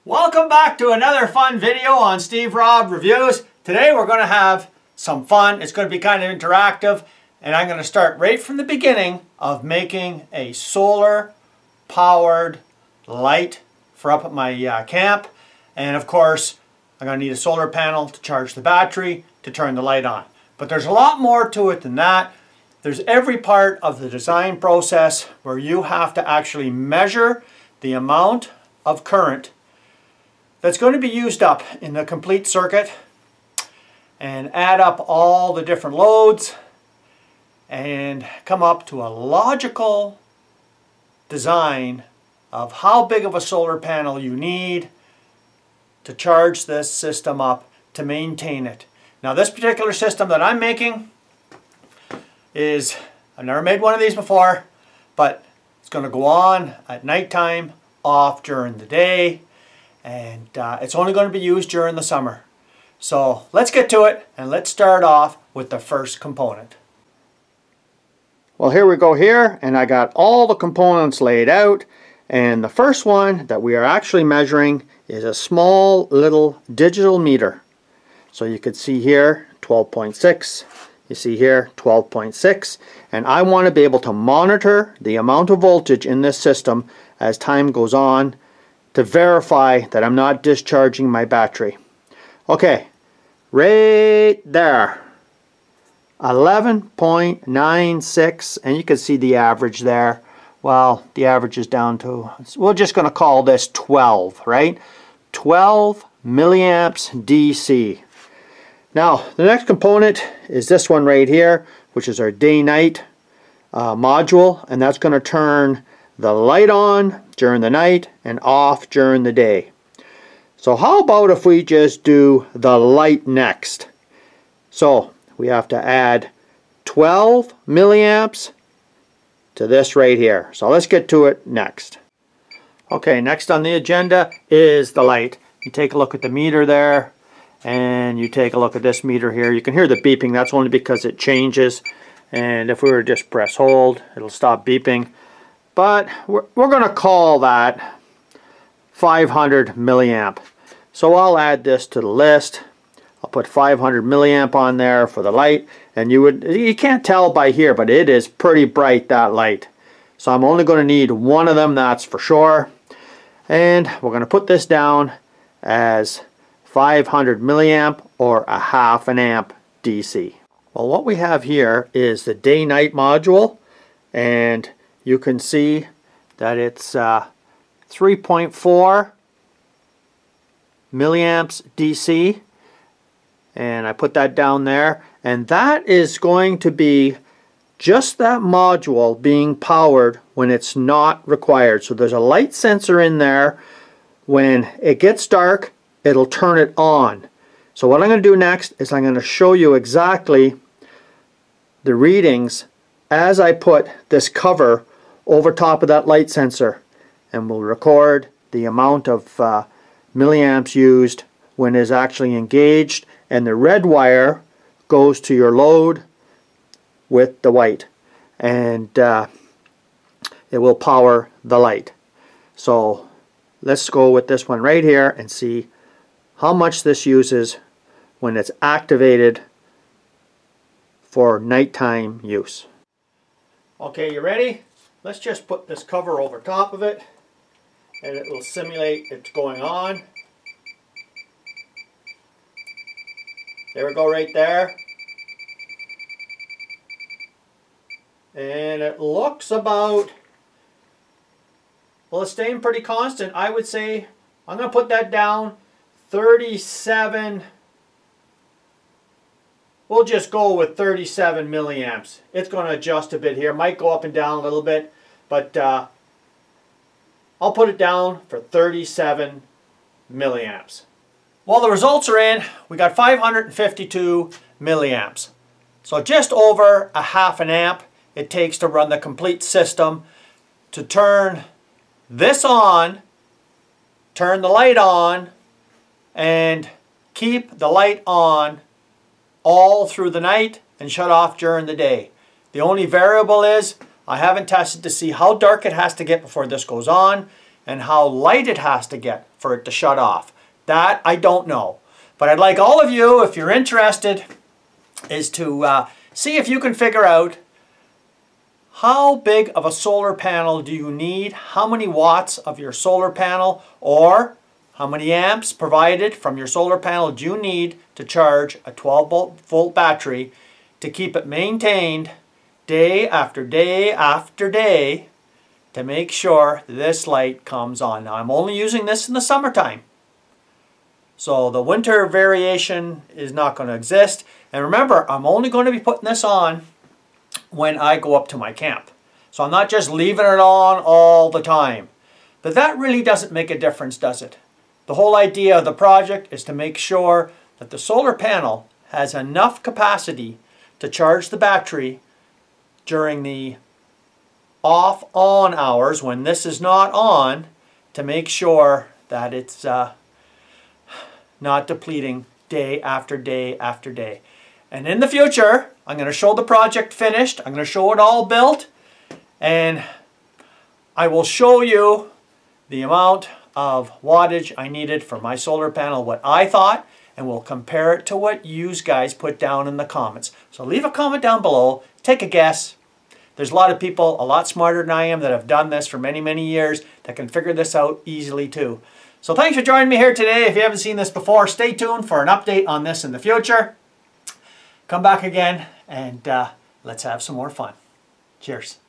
Welcome back to another fun video on Steve Robb Reviews. Today we're going to have some fun. It's going to be kind of interactive, and I'm going to start right from the beginning of making a solar powered light for up at my camp. And of course I'm going to need a solar panel to charge the battery to turn the light on. But there's a lot more to it than that. There's every part of the design process where you have to actually measure the amount of current that's going to be used up in the complete circuit and add up all the different loads and come up to a logical design of how big of a solar panel you need to charge this system up to maintain it. Now this particular system that I'm making is, I've never made one of these before, but it's going to go on at nighttime, off during the day, and it's only going to be used during the summer. So let's get to it, and let's start off with the first component. Well, here we go here, and I got all the components laid out, and the first one that we are actually measuring is a small little digital meter. So you can see here 12.6, you see here 12.6, and I want to be able to monitor the amount of voltage in this system as time goes on to verify that I'm not discharging my battery. Okay, right there, 11.96, and you can see the average there. Well, the average is down to, we're just going to call this 12, right? 12 milliamps DC. Now, the next component is this one right here, which is our day-night module, and that's going to turn the light on during the night and off during the day. So how about if we just do the light next? So we have to add 12 milliamps to this right here. So let's get to it next. Okay, next on the agenda is the light. You take a look at the meter there, and you take a look at this meter here. You can hear the beeping. That's only because it changes, and if we were to just press hold, it'll stop beeping. But we're going to call that 500 milliamp. So I'll add this to the list. I'll put 500 milliamp on there for the light, and you can't tell by here, but it is pretty bright, that light. So I'm only going to need one of them, that's for sure. And we're going to put this down as 500 milliamp or a half an amp DC. Well, what we have here is the day-night module, and you can see that it's 3.4 milliamps DC, and I put that down there, and that is going to be just that module being powered when it's not required. So there's a light sensor in there. When it gets dark, it'll turn it on. So what I'm going to do next is I'm going to show you exactly the readings as I put this cover over top of that light sensor, and we'll record the amount of milliamps used when it's actually engaged, and the red wire goes to your load with the white, and it will power the light. So let's go with this one right here and see how much this uses when it's activated for nighttime use. Okay, you ready? Let's just put this cover over top of it, and it will simulate it's going on. There we go, right there. And it looks about, well, it's staying pretty constant. I would say I'm going to put that down 37. We'll just go with 37 milliamps. It's going to adjust a bit here. Might go up and down a little bit, but I'll put it down for 37 milliamps. Well, the results are in. We got 552 milliamps. So just over a half an amp it takes to run the complete system to turn this on, turn the light on, and keep the light on all through the night and shut off during the day. The only variable is I haven't tested to see how dark it has to get before this goes on. and how light it has to get for it to shut off. That I don't know. But I'd like all of you, if you're interested, is to see if you can figure out how big of a solar panel do you need, how many watts of your solar panel, or how many amps provided from your solar panel do you need to charge a 12-volt battery to keep it maintained day after day after day to make sure this light comes on. Now I'm only using this in the summertime. So the winter variation is not going to exist. And remember, I'm only going to be putting this on when I go up to my camp. So I'm not just leaving it on all the time. But that really doesn't make a difference, does it? The whole idea of the project is to make sure that the solar panel has enough capacity to charge the battery during the off-on hours when this is not on, to make sure that it's not depleting day after day after day. And in the future, I'm going to show the project finished. I'm going to show it all built. And I will show you the amount of wattage I needed for my solar panel, what I thought, and we'll compare it to what you guys put down in the comments. So leave a comment down below. Take a guess. There's a lot of people a lot smarter than I am that have done this for many, many years that can figure this out easily too. So thanks for joining me here today. If you haven't seen this before, stay tuned for an update on this in the future. Come back again and let's have some more fun. Cheers.